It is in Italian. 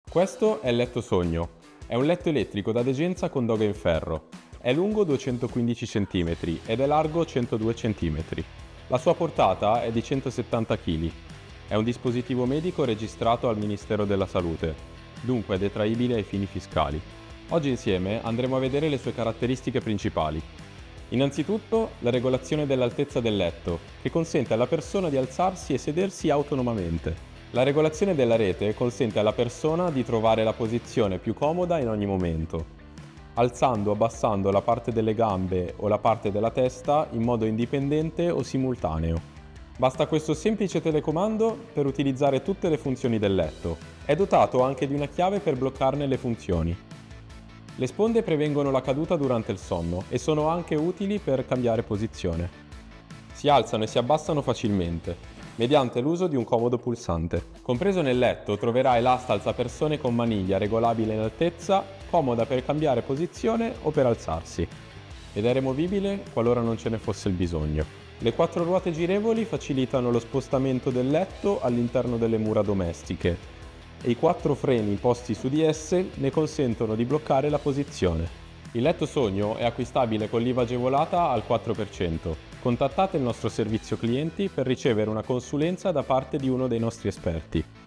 Questo è il letto sogno. È un letto elettrico da degenza con doga in ferro. È lungo 215 cm ed è largo 102 cm. La sua portata è di 170 kg. È un dispositivo medico registrato al Ministero della Salute, dunque è detraibile ai fini fiscali. Oggi insieme andremo a vedere le sue caratteristiche principali. Innanzitutto, la regolazione dell'altezza del letto, che consente alla persona di alzarsi e sedersi autonomamente. La regolazione della rete consente alla persona di trovare la posizione più comoda in ogni momento, alzando o abbassando la parte delle gambe o la parte della testa in modo indipendente o simultaneo. Basta questo semplice telecomando per utilizzare tutte le funzioni del letto. È dotato anche di una chiave per bloccarne le funzioni. Le sponde prevengono la caduta durante il sonno e sono anche utili per cambiare posizione. Si alzano e si abbassano facilmente, mediante l'uso di un comodo pulsante. Compreso nel letto troverai l'asta alzapersone con maniglia regolabile in altezza, comoda per cambiare posizione o per alzarsi, ed è removibile qualora non ce ne fosse il bisogno. Le 4 ruote girevoli facilitano lo spostamento del letto all'interno delle mura domestiche e i 4 freni posti su di esse ne consentono di bloccare la posizione. Il letto sogno è acquistabile con l'IVA agevolata al 4%. Contattate il nostro servizio clienti per ricevere una consulenza da parte di uno dei nostri esperti.